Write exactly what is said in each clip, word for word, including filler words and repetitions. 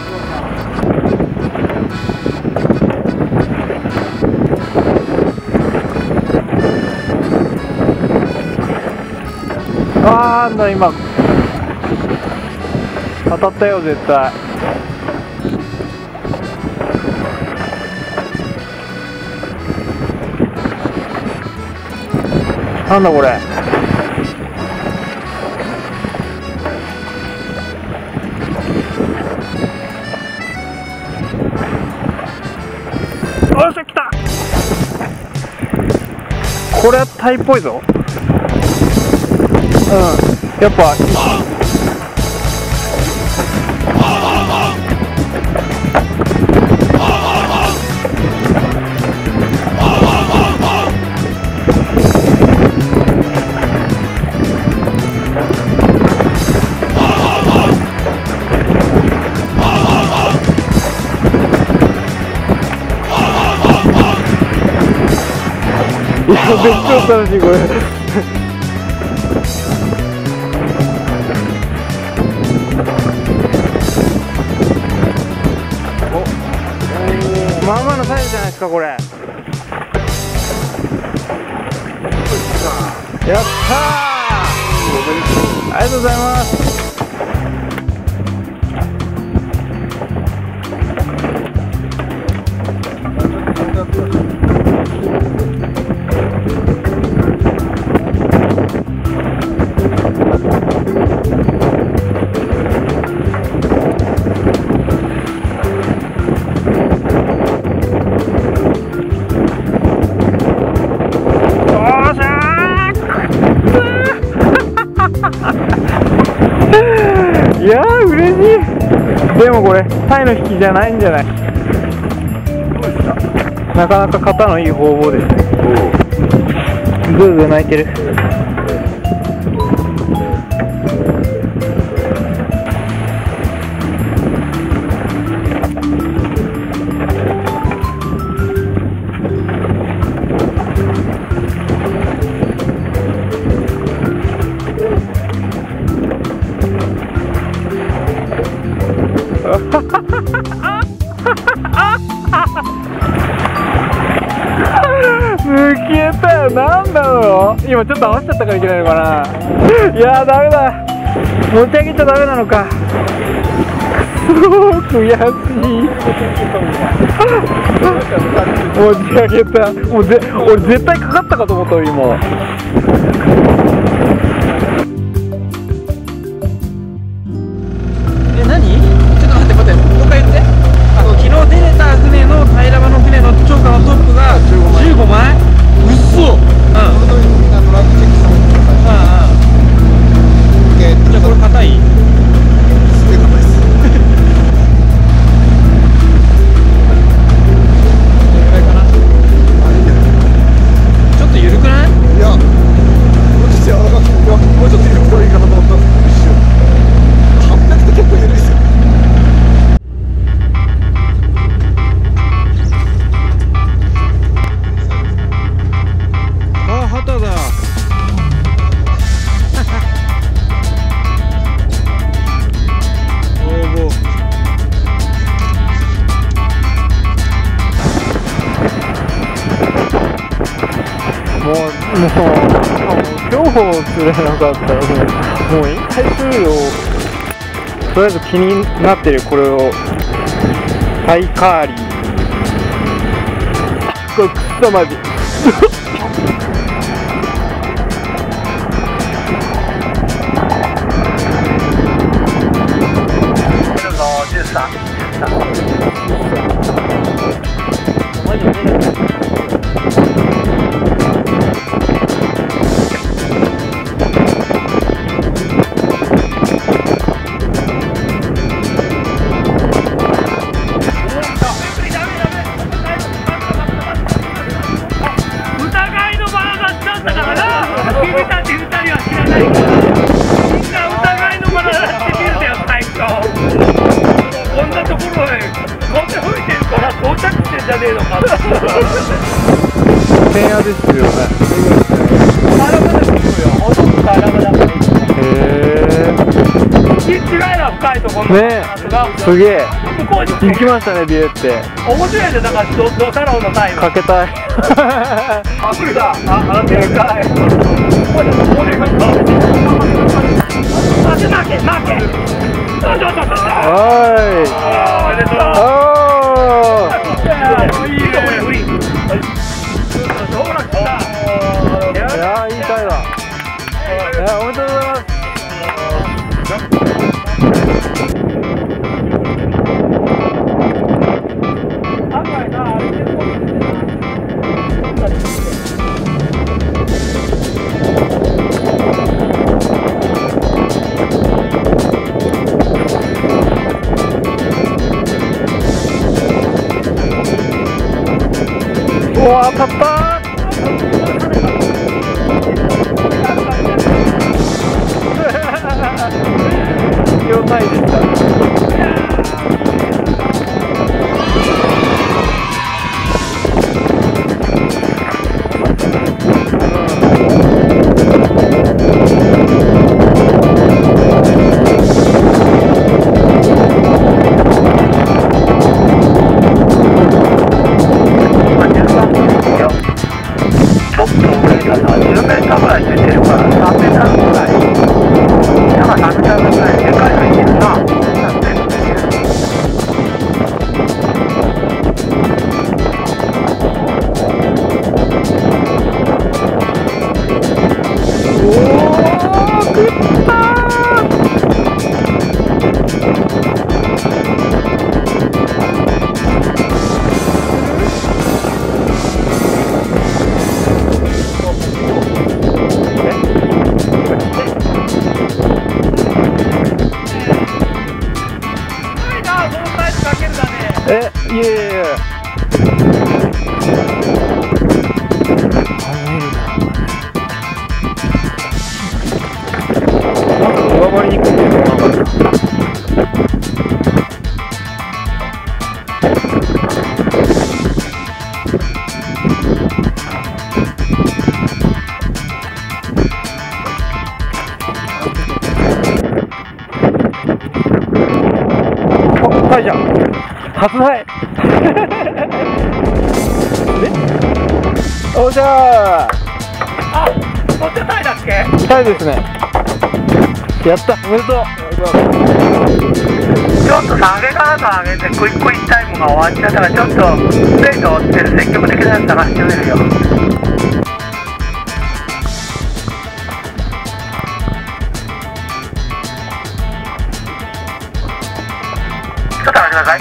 あー、なんだ今当たったよ絶対。なんだこれ。よっしゃ来た。これはタイっぽいぞ。うん、やっぱいや、めっちゃ楽しいこれまあまあのサイズじゃないですかこれ。やったー、ありがとうございます。いやー嬉しい。でもこれタイの引きじゃないんじゃない。なかなか型のいい方法ですね。ズーズー鳴いてる。抜けたよ。なんだろう、今ちょっと合わせちゃったからいけないのかな。いやーダメだ、持ち上げちゃダメなのか。くそー悔しい持ち上げた。もうぜ俺絶対かかったかと思ったよ今。 え、何？ちょっと待って待って、もう一回言って。あの昨日出れた船の平らの船の超過のトップがじゅうごまい。うっそ。うん。じゃあこれ硬い？ もう、もう、競歩すれなかったらもう、もう引退するよ。とりあえず気になってるこれをタイカーリー。これくっそマジ天野ですよね。 へえ。違いは深いところ。 こんなねやつがえ、すげえ。 向こうに行きましたね、ビエって。 面白いね、だからドド太郎のタイム。 かけたい。 あ、来るだ。あ、あ、でかい。おい、おい、負け負け負け。どうぞどうぞ。 はい。 おめでとう。 おー。 いいね、フリー。どうなった。 いやー、いいタイだ。いや、おめでとうございます。うわー、当たったー。両タイでした。え、いえいえいえ。まさか上回りに行くっていうのはなかった。お、タイじゃん。初タイ。え？おっしゃー。 あ、そっちタイだっけ？ タイですね。やった、おめでとう。 ちょっと下げ方上げてクイックイタイムが終わっちゃったから、ちょっとスレイト追ってる積極的なやつ探してみるよ。ちょっと待ってください。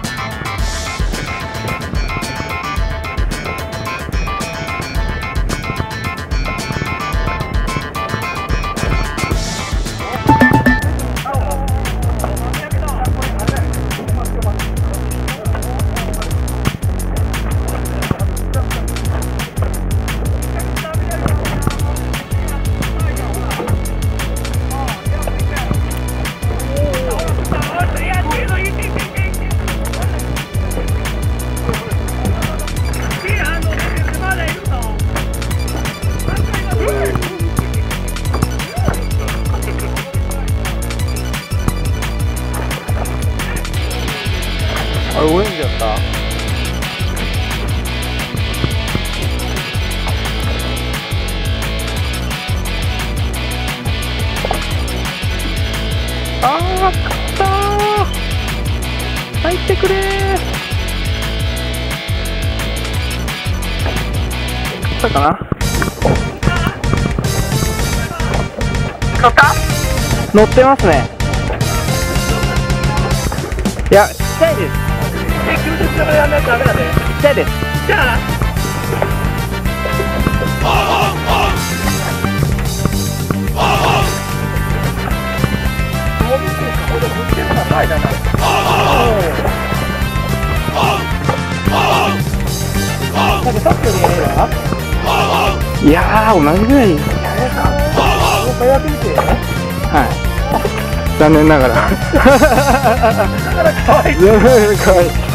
あれオレンジやった。あー、勝ったー。入ってくれー。勝ったかな。 乗った？ 乗ってますね。いや、ちっちゃいです。 え、きゅうじゅっキロまでやんないとダメだね。 ちっちゃいです。 じゃあいやー、同じぐらいです。はい。残念ながら。 だからかわいい。 かわいい。